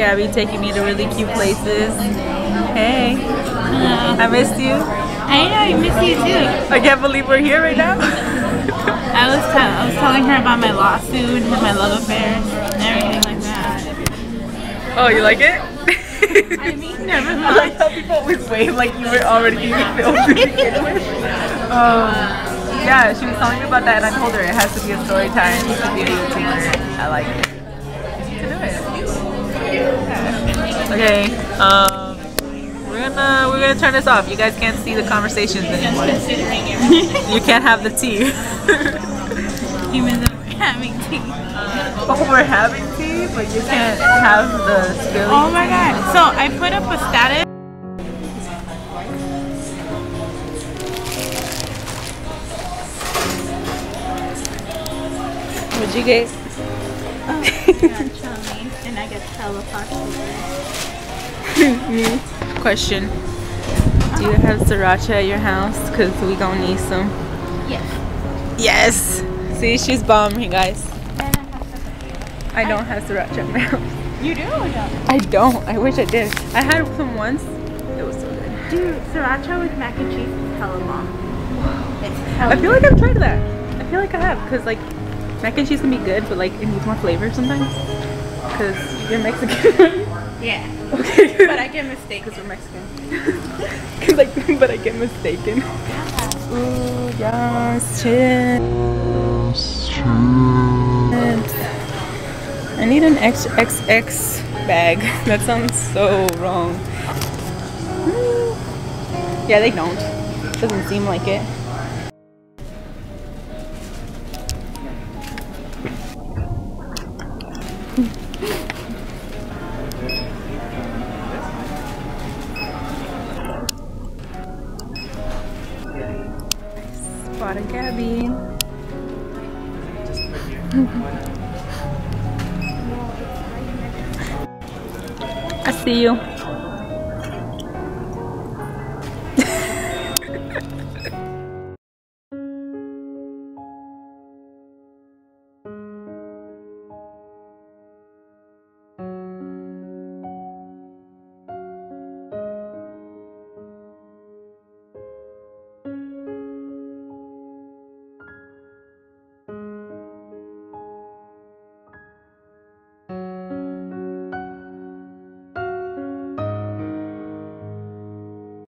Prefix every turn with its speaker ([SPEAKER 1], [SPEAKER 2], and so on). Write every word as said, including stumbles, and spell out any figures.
[SPEAKER 1] Gabby taking me to really cute places. Hey.
[SPEAKER 2] Hello.
[SPEAKER 1] I missed you.
[SPEAKER 2] I know, I miss you too.
[SPEAKER 1] I can't believe we're here right now.
[SPEAKER 2] I was, I was telling her about my lawsuit and my love affairs and everything like that.
[SPEAKER 1] Oh, you like it?
[SPEAKER 2] I mean, never
[SPEAKER 1] I
[SPEAKER 2] mind.
[SPEAKER 1] like how people always wave like you were already being filmed to begin with. Um, yeah, she was telling me about that and I told her it has to be a story time. She's a video YouTuber. I like it. To do it. Yeah. Okay, um, we're gonna we're gonna turn this off. You guys can't see the conversations anymore. You can't have the tea.
[SPEAKER 2] Even though we're having tea.
[SPEAKER 1] Oh, we're having tea, but you can't have the spilling.
[SPEAKER 2] Oh my god. So I put up a status.
[SPEAKER 1] What'd you get?
[SPEAKER 2] Oh, I got chummies and I got telepathy.
[SPEAKER 1] Question. Do you have sriracha at your house? Because we gonna need some.
[SPEAKER 2] Yes.
[SPEAKER 1] Yes! See, she's bombing, guys. I don't have sriracha at my house.
[SPEAKER 2] You do or don't?
[SPEAKER 1] I don't. I wish I did. I had some once. It was so good.
[SPEAKER 2] Dude, sriracha with mac and cheese is hella bomb. It's hella
[SPEAKER 1] I feel like I've tried that. I feel like I have. Because, like, mac and cheese can be good, but, like, it needs more flavor sometimes. Because you're Mexican.
[SPEAKER 2] Yeah.
[SPEAKER 1] Okay.
[SPEAKER 2] But I get mistaken because we're Mexican.
[SPEAKER 1] Cause like, but I get mistaken. Ooh, yes, chips. Chips. I need an X X X bag. That sounds so wrong. Ooh. Yeah, they don't. Doesn't seem like it. Spot of Gabby. I see you.